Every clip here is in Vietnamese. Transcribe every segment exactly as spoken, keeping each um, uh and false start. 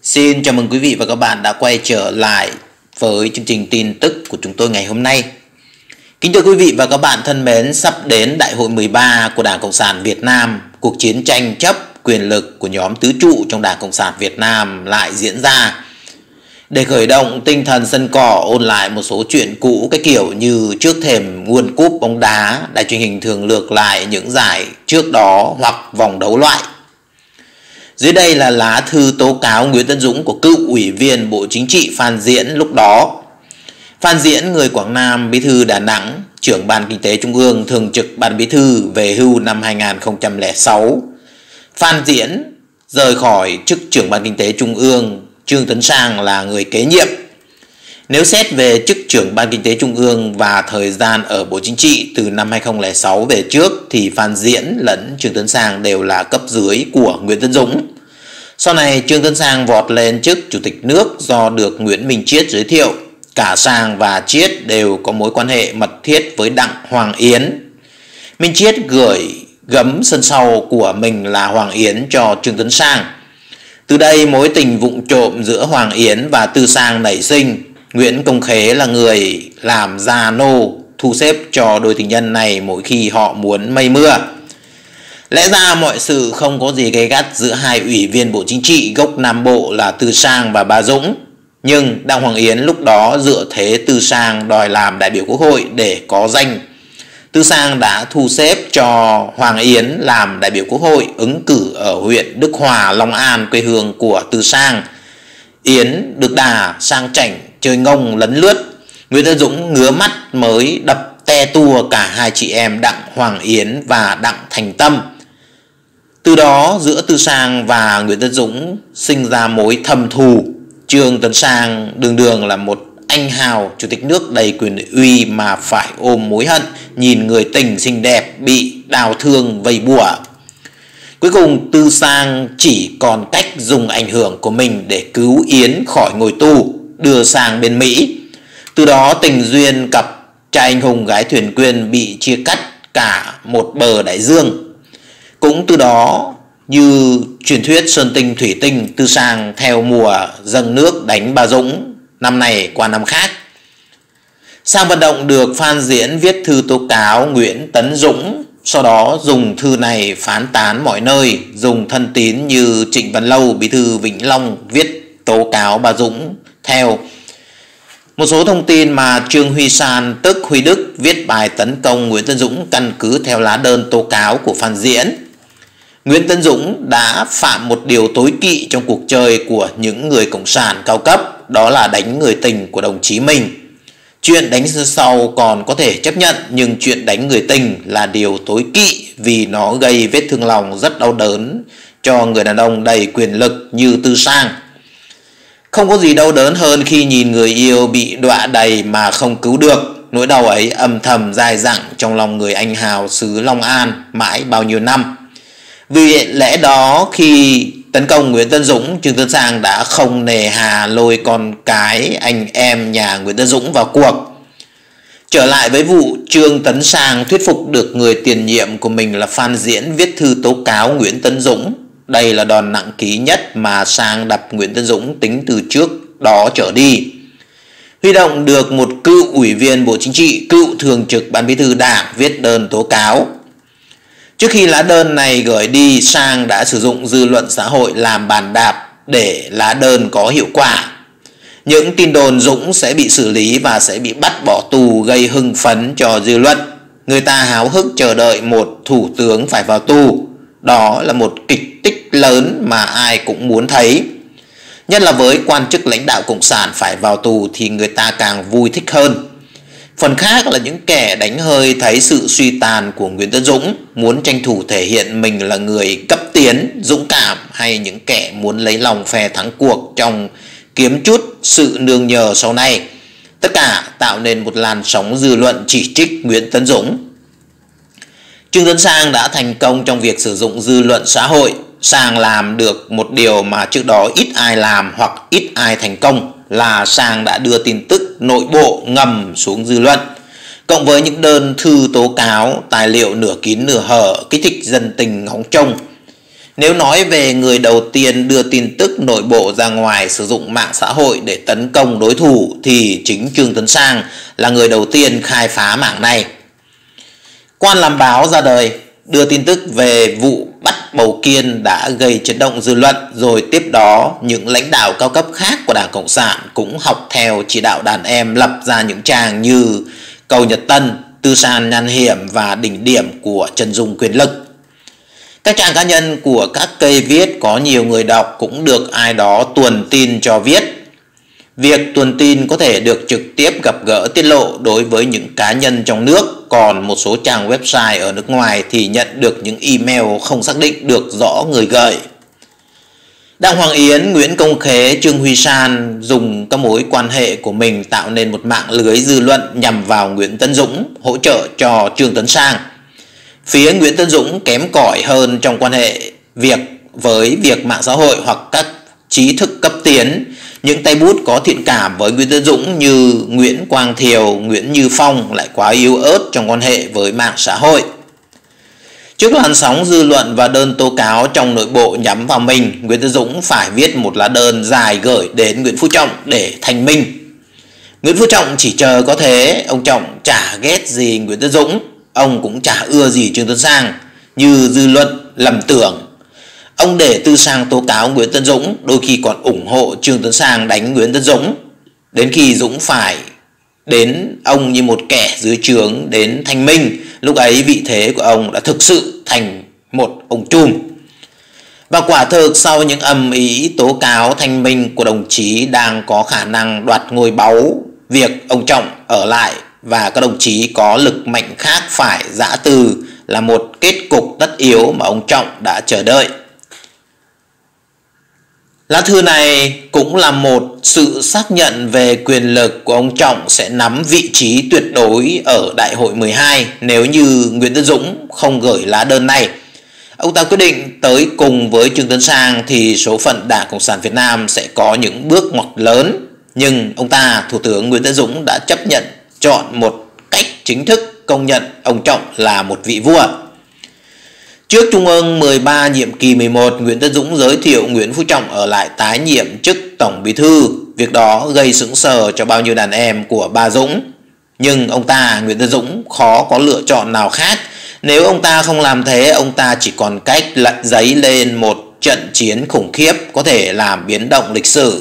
Xin chào mừng quý vị và các bạn đã quay trở lại với chương trình tin tức của chúng tôi ngày hôm nay. Kính thưa quý vị và các bạn thân mến, sắp đến Đại hội mười ba của Đảng Cộng sản Việt Nam, cuộc chiến tranh chấp quyền lực của nhóm tứ trụ trong Đảng Cộng sản Việt Nam lại diễn ra. Để khởi động tinh thần sân cỏ, ôn lại một số chuyện cũ, cái kiểu như trước thềm World Cup bóng đá, đài truyền hình thường lược lại những giải trước đó hoặc vòng đấu loại. Dưới đây là lá thư tố cáo Nguyễn Tấn Dũng của cựu ủy viên Bộ Chính trị Phan Diễn lúc đó. Phan Diễn, người Quảng Nam, bí thư Đà Nẵng, trưởng Ban Kinh tế Trung ương, thường trực Ban Bí thư, về hưu năm hai nghìn không trăm lẻ sáu. Phan Diễn rời khỏi chức trưởng Ban Kinh tế Trung ương, Trương Tấn Sang là người kế nhiệm. Nếu xét về chức trưởng Ban Kinh tế Trung ương và thời gian ở Bộ Chính trị từ năm hai nghìn không trăm lẻ sáu về trước thì Phan Diễn lẫn Trương Tấn Sang đều là cấp dưới của Nguyễn Tấn Dũng. Sau này Trương Tấn Sang vọt lên chức Chủ tịch nước do được Nguyễn Minh Chiết giới thiệu. Cả Sang và Chiết đều có mối quan hệ mật thiết với Đặng Hoàng Yến. Minh Chiết gửi gấm sân sau của mình là Hoàng Yến cho Trương Tấn Sang. Từ đây mối tình vụng trộm giữa Hoàng Yến và Tư Sang nảy sinh. Nguyễn Công Khế là người làm gia nô thu xếp cho đôi tình nhân này mỗi khi họ muốn mây mưa. Lẽ ra mọi sự không có gì gay gắt giữa hai ủy viên Bộ Chính trị gốc Nam Bộ là Tư Sang và Bà Dũng. Nhưng Đặng Hoàng Yến lúc đó dựa thế Tư Sang đòi làm đại biểu Quốc hội để có danh. Tư Sang đã thu xếp cho Hoàng Yến làm đại biểu Quốc hội ứng cử ở huyện Đức Hòa, Long An, quê hương của Tư Sang. Yến được đà sang chảnh chơi ngông lấn lướt. Nguyễn Tấn Dũng ngứa mắt mới đập te tua cả hai chị em Đặng Hoàng Yến và Đặng Thành Tâm. Từ đó giữa Tư Sang và Nguyễn Tấn Dũng sinh ra mối thâm thù. Trương Tấn Sang đường đường là một anh hào chủ tịch nước đầy quyền uy mà phải ôm mối hận nhìn người tình xinh đẹp bị đào thương vây bùa. Cuối cùng Tư Sang chỉ còn cách dùng ảnh hưởng của mình để cứu Yến khỏi ngồi tù, đưa sang bên Mỹ. Từ đó tình duyên cặp trai anh hùng gái thuyền quyên bị chia cắt cả một bờ đại dương. Cũng từ đó như truyền thuyết Sơn Tinh Thủy Tinh, Tư Sang theo mùa dâng nước đánh Bà Dũng, năm này qua năm khác. Sang vận động được Phan Diễn viết thư tố cáo Nguyễn Tấn Dũng, sau đó dùng thư này phán tán mọi nơi, dùng thân tín như Trịnh Văn Lâu, bí thư Vĩnh Long viết tố cáo Bà Dũng theo. Một số thông tin mà Trương Huy San tức Huy Đức viết bài tấn công Nguyễn Tấn Dũng căn cứ theo lá đơn tố cáo của Phan Diễn. Nguyễn Tấn Dũng đã phạm một điều tối kỵ trong cuộc chơi của những người cộng sản cao cấp, đó là đánh người tình của đồng chí mình. Chuyện đánh sau còn có thể chấp nhận, nhưng chuyện đánh người tình là điều tối kỵ vì nó gây vết thương lòng rất đau đớn cho người đàn ông đầy quyền lực như Tư Sang. Không có gì đau đớn hơn khi nhìn người yêu bị đọa đầy mà không cứu được. Nỗi đau ấy âm thầm dai dẳng trong lòng người anh hào xứ Long An mãi bao nhiêu năm. Vì lẽ đó khi tấn công Nguyễn Tấn Dũng, Trương Tấn Sang đã không nề hà lôi con cái anh em nhà Nguyễn Tấn Dũng vào cuộc. Trở lại với vụ Trương Tấn Sang thuyết phục được người tiền nhiệm của mình là Phan Diễn viết thư tố cáo Nguyễn Tấn Dũng. Đây là đòn nặng ký nhất mà Sang đập Nguyễn Tấn Dũng tính từ trước đó trở đi. Huy động được một cựu ủy viên Bộ Chính trị, cựu thường trực Ban Bí thư Đảng viết đơn tố cáo. Trước khi lá đơn này gửi đi, Sang đã sử dụng dư luận xã hội làm bàn đạp để lá đơn có hiệu quả. Những tin đồn Dũng sẽ bị xử lý và sẽ bị bắt bỏ tù gây hưng phấn cho dư luận. Người ta háo hức chờ đợi một thủ tướng phải vào tù. Đó là một kịch tích lớn mà ai cũng muốn thấy. Nhất là với quan chức lãnh đạo cộng sản phải vào tù thì người ta càng vui thích hơn. Phần khác là những kẻ đánh hơi thấy sự suy tàn của Nguyễn Tấn Dũng, muốn tranh thủ thể hiện mình là người cấp tiến, dũng cảm, hay những kẻ muốn lấy lòng phe thắng cuộc trong kiếm chút sự nương nhờ sau này. Tất cả tạo nên một làn sóng dư luận chỉ trích Nguyễn Tấn Dũng. Trương Tấn Sang đã thành công trong việc sử dụng dư luận xã hội. Sang làm được một điều mà trước đó ít ai làm hoặc ít ai thành công, là Sang đã đưa tin tức nội bộ ngầm xuống dư luận. Cộng với những đơn thư tố cáo, tài liệu nửa kín nửa hở kích thích dân tình ngóng trông. Nếu nói về người đầu tiên đưa tin tức nội bộ ra ngoài sử dụng mạng xã hội để tấn công đối thủ thì chính Trương Tấn Sang là người đầu tiên khai phá mạng này. Quan làm báo ra đời, đưa tin tức về vụ bắt Bầu Kiên đã gây chấn động dư luận, rồi tiếp đó những lãnh đạo cao cấp khác của Đảng Cộng sản cũng học theo chỉ đạo đàn em lập ra những trang như Cầu Nhật Tân, Tư San Nhan Hiểm và Đỉnh Điểm của Chân Dung Quyền Lực. Các trang cá nhân của các cây viết có nhiều người đọc cũng được ai đó tuồn tin cho viết. Việc tuồn tin có thể được trực tiếp gặp gỡ tiết lộ đối với những cá nhân trong nước, còn một số trang website ở nước ngoài thì nhận được những email không xác định được rõ người gửi. Đặng Hoàng Yến, Nguyễn Công Khế, Trương Huy San dùng các mối quan hệ của mình tạo nên một mạng lưới dư luận nhằm vào Nguyễn Tấn Dũng, hỗ trợ cho Trương Tấn Sang. Phía Nguyễn Tấn Dũng kém cỏi hơn trong quan hệ việc với việc mạng xã hội hoặc các trí thức cấp tiến. Những tay bút có thiện cảm với Nguyễn Tấn Dũng như Nguyễn Quang Thiều, Nguyễn Như Phong lại quá yếu ớt trong quan hệ với mạng xã hội. Trước làn sóng dư luận và đơn tố cáo trong nội bộ nhắm vào mình, Nguyễn Tấn Dũng phải viết một lá đơn dài gửi đến Nguyễn Phú Trọng để thanh minh. Nguyễn Phú Trọng chỉ chờ có thế, ông Trọng chả ghét gì Nguyễn Tấn Dũng, ông cũng chả ưa gì Trương Tấn Sang, như dư luận lầm tưởng. Ông để Tư Sang tố cáo Nguyễn Tấn Dũng, đôi khi còn ủng hộ Trương Tấn Sang đánh Nguyễn Tấn Dũng. Đến khi Dũng phải đến ông như một kẻ dưới trướng đến thanh minh, lúc ấy vị thế của ông đã thực sự thành một ông trùm. Và quả thực sau những ầm ĩ tố cáo thanh minh của đồng chí đang có khả năng đoạt ngôi báu, việc ông Trọng ở lại và các đồng chí có lực mạnh khác phải giã từ là một kết cục tất yếu mà ông Trọng đã chờ đợi. Lá thư này cũng là một sự xác nhận về quyền lực của ông Trọng sẽ nắm vị trí tuyệt đối ở Đại hội mười hai nếu như Nguyễn Tấn Dũng không gửi lá đơn này. Ông ta quyết định tới cùng với Trương Tấn Sang thì số phận Đảng Cộng sản Việt Nam sẽ có những bước ngoặt lớn. Nhưng ông ta, Thủ tướng Nguyễn Tấn Dũng đã chấp nhận chọn một cách chính thức công nhận ông Trọng là một vị vua. Trước Trung ương mười ba nhiệm kỳ mười một, Nguyễn Tấn Dũng giới thiệu Nguyễn Phú Trọng ở lại tái nhiệm chức Tổng Bí thư. Việc đó gây sững sờ cho bao nhiêu đàn em của ba Dũng. Nhưng ông ta, Nguyễn Tấn Dũng, khó có lựa chọn nào khác. Nếu ông ta không làm thế, ông ta chỉ còn cách lật giấy lên một trận chiến khủng khiếp có thể làm biến động lịch sử.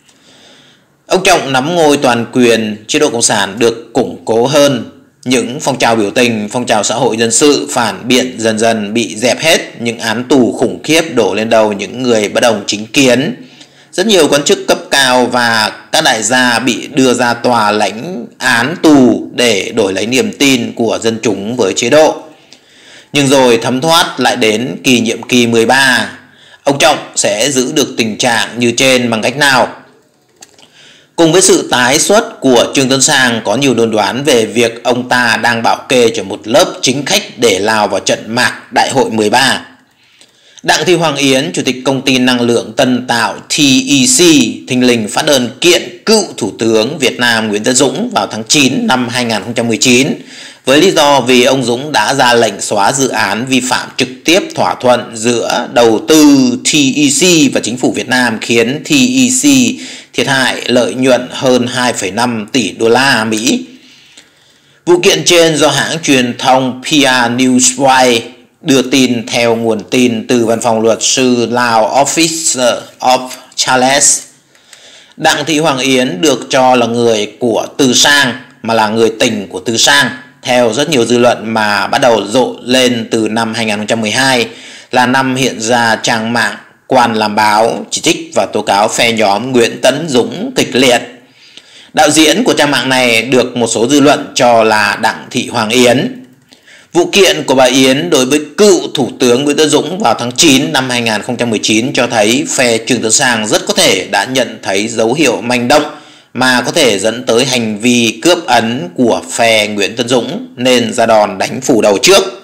Ông Trọng nắm ngôi toàn quyền, chế độ Cộng sản được củng cố hơn. Những phong trào biểu tình, phong trào xã hội dân sự, phản biện dần dần bị dẹp hết. Những án tù khủng khiếp đổ lên đầu những người bất đồng chính kiến. Rất nhiều quan chức cấp cao và các đại gia bị đưa ra tòa lãnh án tù để đổi lấy niềm tin của dân chúng với chế độ. Nhưng rồi thấm thoát lại đến kỳ nhiệm kỳ mười ba. Ông Trọng sẽ giữ được tình trạng như trên bằng cách nào? Cùng với sự tái xuất của Trương Tấn Sang, có nhiều đồn đoán về việc ông ta đang bảo kê cho một lớp chính khách để lao vào trận mạc Đại hội mười ba. Đặng Thị Hoàng Yến, Chủ tịch Công ty Năng lượng Tân Tạo T E C, thình lình phát đơn kiện cựu Thủ tướng Việt Nam Nguyễn Tấn Dũng vào tháng chín năm hai nghìn không trăm mười chín với lý do vì ông Dũng đã ra lệnh xóa dự án vi phạm trực tiếp thỏa thuận giữa đầu tư T E C và chính phủ Việt Nam, khiến T E C thiệt hại lợi nhuận hơn hai phẩy năm tỷ đô la Mỹ. Vụ kiện trên do hãng truyền thông P R Newswire đưa tin theo nguồn tin từ văn phòng luật sư Law Office of Charles. Đặng Thị Hoàng Yến được cho là người của Từ Sang mà là người tình của Từ Sang, theo rất nhiều dư luận mà bắt đầu rộ lên từ năm hai nghìn không trăm mười hai, là năm hiện ra trang mạng Quan làm báo chỉ trích và tố cáo phe nhóm Nguyễn Tấn Dũng kịch liệt. Đạo diễn của trang mạng này được một số dư luận cho là Đặng Thị Hoàng Yến. Vụ kiện của bà Yến đối với cựu Thủ tướng Nguyễn Tấn Dũng vào tháng chín năm hai nghìn không trăm mười chín cho thấy phe Trương Tấn Sang rất có thể đã nhận thấy dấu hiệu manh động mà có thể dẫn tới hành vi cướp ấn của phe Nguyễn Tấn Dũng nên ra đòn đánh phủ đầu trước.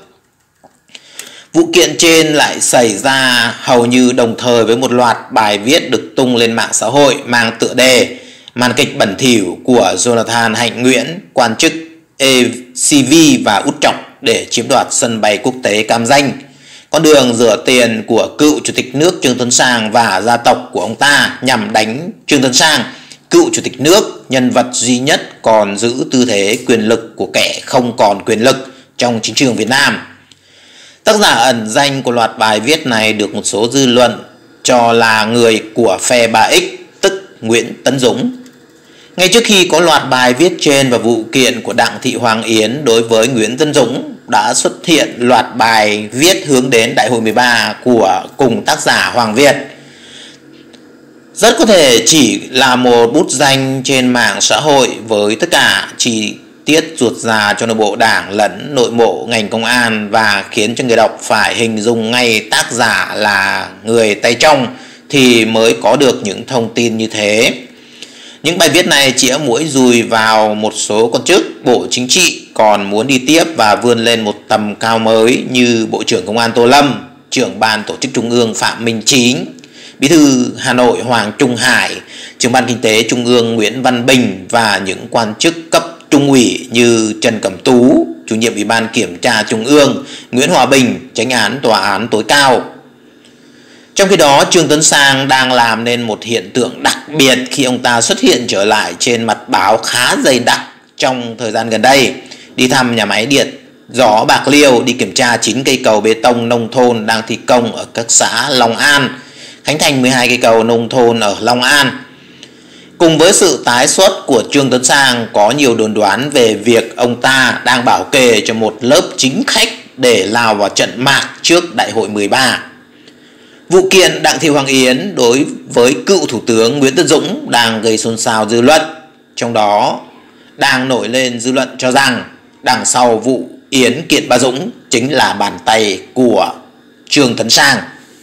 Vụ kiện trên lại xảy ra hầu như đồng thời với một loạt bài viết được tung lên mạng xã hội mang tựa đề "Màn kịch bẩn thỉu của Jonathan Hạnh Nguyễn, quan chức e xê vê và Út Trọng để chiếm đoạt sân bay quốc tế Cam Ranh". Con đường rửa tiền của cựu Chủ tịch nước Trương Tấn Sang và gia tộc của ông ta nhằm đánh Trương Tấn Sang, cựu Chủ tịch nước, nhân vật duy nhất còn giữ tư thế quyền lực của kẻ không còn quyền lực trong chính trường Việt Nam. Tác giả ẩn danh của loạt bài viết này được một số dư luận cho là người của phe ba X, tức Nguyễn Tấn Dũng. Ngay trước khi có loạt bài viết trên và vụ kiện của Đặng Thị Hoàng Yến đối với Nguyễn Tấn Dũng, đã xuất hiện loạt bài viết hướng đến Đại hội mười ba của cùng tác giả Hoàng Việt. Rất có thể chỉ là một bút danh trên mạng xã hội với tất cả chi tiết ruột rà cho nội bộ đảng lẫn nội bộ ngành công an, và khiến cho người đọc phải hình dung ngay tác giả là người tay trong thì mới có được những thông tin như thế. Những bài viết này chĩa mũi dùi vào một số quan chức Bộ Chính trị còn muốn đi tiếp và vươn lên một tầm cao mới, như Bộ trưởng Công an Tô Lâm, trưởng Ban Tổ chức Trung ương Phạm Minh Chính, Bí thư Hà Nội Hoàng Trung Hải, trưởng Ban Kinh tế Trung ương Nguyễn Văn Bình và những quan chức cấp Trung ủy như Trần Cẩm Tú, chủ nhiệm Ủy ban Kiểm tra Trung ương, Nguyễn Hòa Bình, chánh án Tòa án tối cao. Trong khi đó, Trương Tấn Sang đang làm nên một hiện tượng đặc biệt khi ông ta xuất hiện trở lại trên mặt báo khá dày đặc trong thời gian gần đây, đi thăm nhà máy điện gió Bạc Liêu, đi kiểm tra chín cây cầu bê tông nông thôn đang thi công ở các xã Long An, khánh thành mười hai cây cầu nông thôn ở Long An. Cùng với sự tái xuất của Trương Tấn Sang, có nhiều đồn đoán về việc ông ta đang bảo kê cho một lớp chính khách để lao vào trận mạc trước Đại hội mười ba. Vụ kiện Đặng Thị Hoàng Yến đối với cựu Thủ tướng Nguyễn Tấn Dũng đang gây xôn xao dư luận. Trong đó đang nổi lên dư luận cho rằng đằng sau vụ Yến kiện bà Dũng chính là bàn tay của Trương Tấn Sang.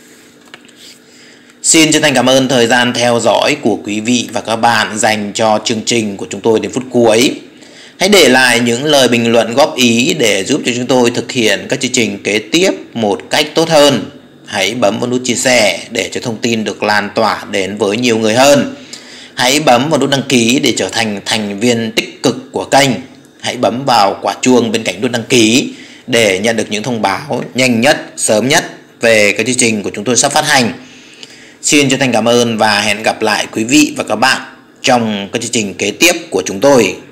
Xin chân thành cảm ơn thời gian theo dõi của quý vị và các bạn dành cho chương trình của chúng tôi đến phút cuối. Hãy để lại những lời bình luận góp ý để giúp cho chúng tôi thực hiện các chương trình kế tiếp một cách tốt hơn. Hãy bấm vào nút chia sẻ để cho thông tin được lan tỏa đến với nhiều người hơn. Hãy bấm vào nút đăng ký để trở thành thành viên tích cực của kênh. Hãy bấm vào quả chuông bên cạnh nút đăng ký để nhận được những thông báo nhanh nhất, sớm nhất về các chương trình của chúng tôi sắp phát hành. Xin chân thành cảm ơn và hẹn gặp lại quý vị và các bạn trong các chương trình kế tiếp của chúng tôi.